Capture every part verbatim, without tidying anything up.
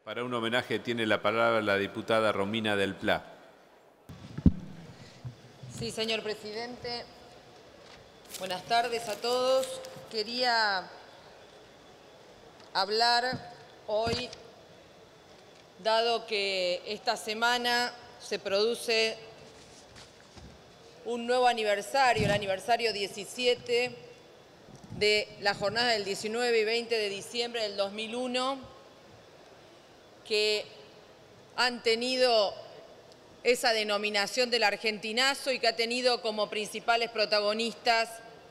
Para un homenaje tiene la palabra la diputada Romina del Pla. Sí, señor presidente. Buenas tardes a todos. Quería hablar hoy, dado que esta semana se produce un nuevo aniversario, el aniversario diecisiete de la jornada del diecinueve y veinte de diciembre del dos mil uno, que han tenido esa denominación del argentinazo y que ha tenido como principales protagonistas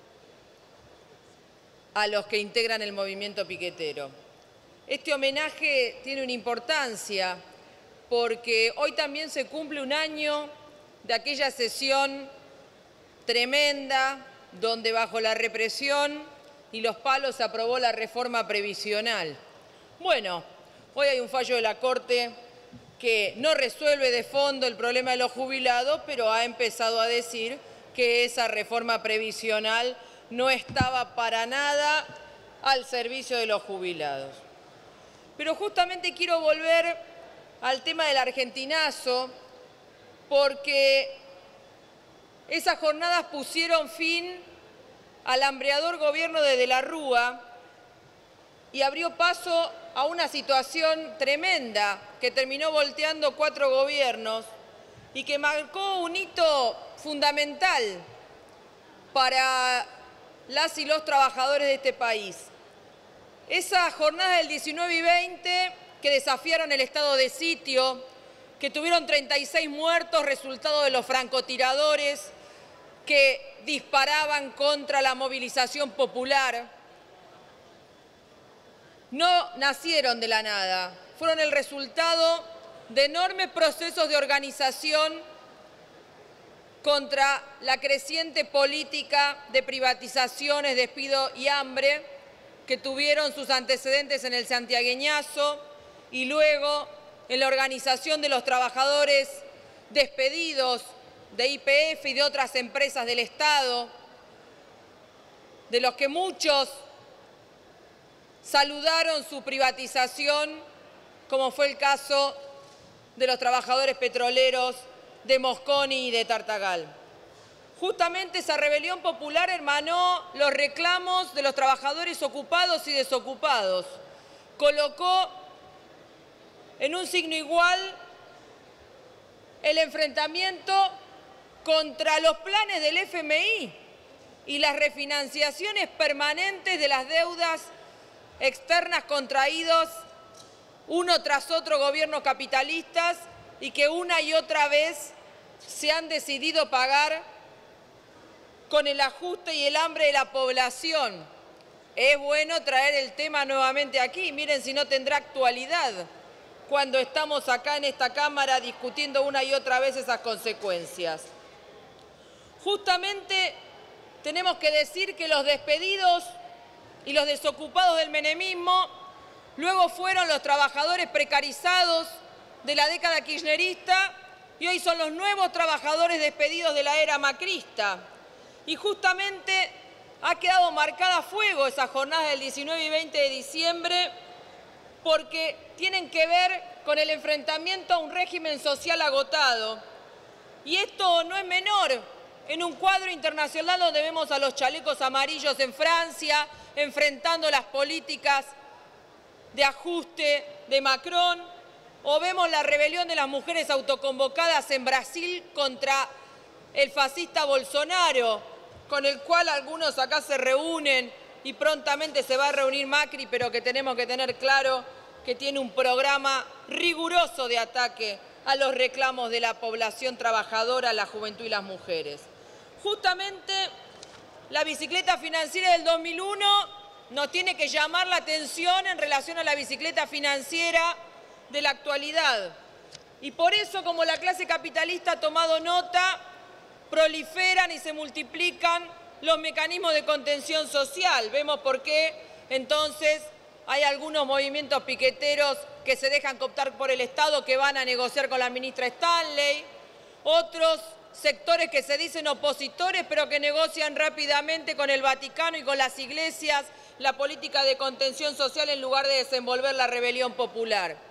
a los que integran el movimiento piquetero. Este homenaje tiene una importancia porque hoy también se cumple un año de aquella sesión tremenda donde bajo la represión y los palos se aprobó la reforma previsional. Bueno, hoy hay un fallo de la Corte que no resuelve de fondo el problema de los jubilados, pero ha empezado a decir que esa reforma previsional no estaba para nada al servicio de los jubilados. Pero justamente quiero volver al tema del argentinazo, porque esas jornadas pusieron fin al hambreador gobierno de De la Rúa y abrió paso a una situación tremenda que terminó volteando cuatro gobiernos y que marcó un hito fundamental para las y los trabajadores de este país. Esas jornadas del diecinueve y veinte que desafiaron el estado de sitio, que tuvieron treinta y seis muertos, resultado de los francotiradores que disparaban contra la movilización popular, no nacieron de la nada, fueron el resultado de enormes procesos de organización contra la creciente política de privatizaciones, despido y hambre que tuvieron sus antecedentes en el santiagueñazo y luego en la organización de los trabajadores despedidos de Y P F y de otras empresas del Estado, de los que muchos saludaron su privatización, como fue el caso de los trabajadores petroleros de Mosconi y de Tartagal. Justamente esa rebelión popular hermanó los reclamos de los trabajadores ocupados y desocupados. Colocó en un signo igual el enfrentamiento contra los planes del F M I y las refinanciaciones permanentes de las deudas externas contraídos uno tras otro gobiernos capitalistas y que una y otra vez se han decidido pagar con el ajuste y el hambre de la población. Es bueno traer el tema nuevamente aquí, miren si no tendrá actualidad cuando estamos acá en esta Cámara discutiendo una y otra vez esas consecuencias. Justamente tenemos que decir que los despedidos y los desocupados del menemismo luego fueron los trabajadores precarizados de la década kirchnerista y hoy son los nuevos trabajadores despedidos de la era macrista. Y justamente ha quedado marcada a fuego esas jornadas del diecinueve y veinte de diciembre porque tienen que ver con el enfrentamiento a un régimen social agotado. Y esto no es menor en un cuadro internacional donde vemos a los chalecos amarillos en Francia enfrentando las políticas de ajuste de Macron, o vemos la rebelión de las mujeres autoconvocadas en Brasil contra el fascista Bolsonaro, con el cual algunos acá se reúnen y prontamente se va a reunir Macri, pero que tenemos que tener claro que tiene un programa riguroso de ataque a los reclamos de la población trabajadora, la juventud y las mujeres. Justamente la bicicleta financiera del dos mil uno nos tiene que llamar la atención en relación a la bicicleta financiera de la actualidad. Y por eso, como la clase capitalista ha tomado nota, proliferan y se multiplican los mecanismos de contención social. Vemos por qué entonces hay algunos movimientos piqueteros que se dejan cooptar por el Estado, que van a negociar con la ministra Stanley, otros sectores que se dicen opositores pero que negocian rápidamente con el Vaticano y con las iglesias la política de contención social en lugar de desenvolver la rebelión popular.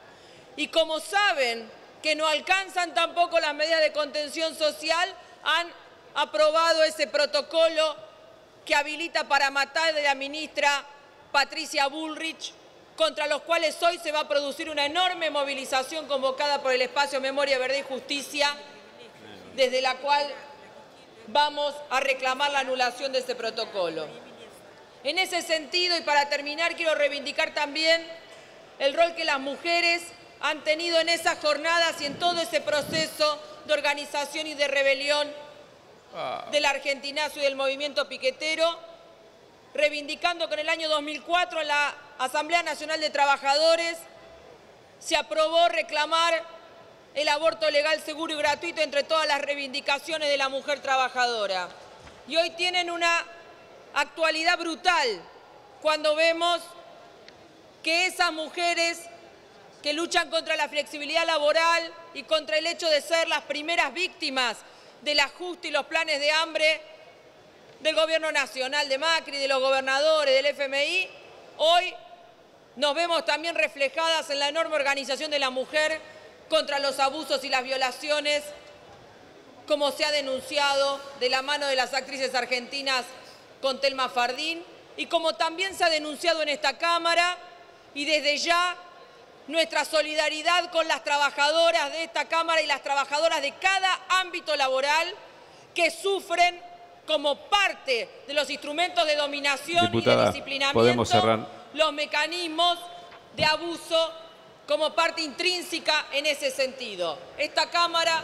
y como saben que no alcanzan tampoco las medidas de contención social, han aprobado ese protocolo que habilita para matar de la ministra Patricia Bullrich, contra los cuales hoy se va a producir una enorme movilización convocada por el Espacio Memoria, Verdad y Justicia, desde la cual vamos a reclamar la anulación de ese protocolo. En ese sentido, y para terminar, quiero reivindicar también el rol que las mujeres han tenido en esas jornadas y en todo ese proceso de organización y de rebelión del argentinazo y del movimiento piquetero, reivindicando que en el año dos mil cuatro en la Asamblea Nacional de Trabajadores se aprobó reclamar el aborto legal, seguro y gratuito entre todas las reivindicaciones de la mujer trabajadora. Y hoy tienen una actualidad brutal cuando vemos que esas mujeres que luchan contra la flexibilidad laboral y contra el hecho de ser las primeras víctimas del ajuste y los planes de hambre del Gobierno Nacional de Macri, de los gobernadores, del F M I, hoy nos vemos también reflejadas en la enorme organización de la mujer contra los abusos y las violaciones, como se ha denunciado de la mano de las actrices argentinas con Telma Fardín, y como también se ha denunciado en esta Cámara, y desde ya nuestra solidaridad con las trabajadoras de esta Cámara y las trabajadoras de cada ámbito laboral que sufren como parte de los instrumentos de dominación Diputada, y de disciplinamiento, podemos cerrar. Los mecanismos de abuso como parte intrínseca en ese sentido. Esta Cámara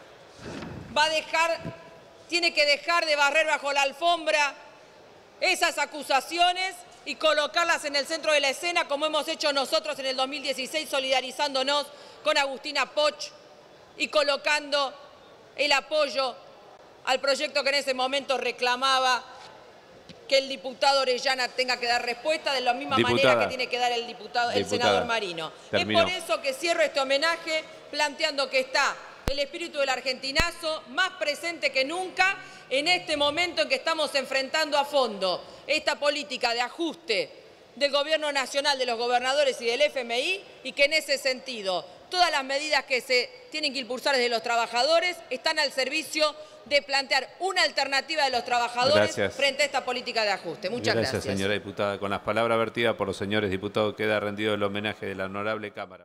va a dejar, tiene que dejar de barrer bajo la alfombra esas acusaciones y colocarlas en el centro de la escena, como hemos hecho nosotros en el dos mil dieciséis, solidarizándonos con Agustina Poch y colocando el apoyo al proyecto que en ese momento reclamaba que el diputado Orellana tenga que dar respuesta de la misma Diputada, manera que tiene que dar el diputado, el diputada, senador Marino. terminó. Es por eso que cierro este homenaje planteando que está el espíritu del argentinazo más presente que nunca en este momento en que estamos enfrentando a fondo esta política de ajuste del Gobierno Nacional, de los gobernadores y del F M I, y que en ese sentido todas las medidas que se tienen que impulsar desde los trabajadores están al servicio de plantear una alternativa de los trabajadores Gracias. frente a esta política de ajuste. Muchas gracias. Gracias, señora diputada. Con las palabras vertidas por los señores diputados queda rendido el homenaje de la honorable Cámara.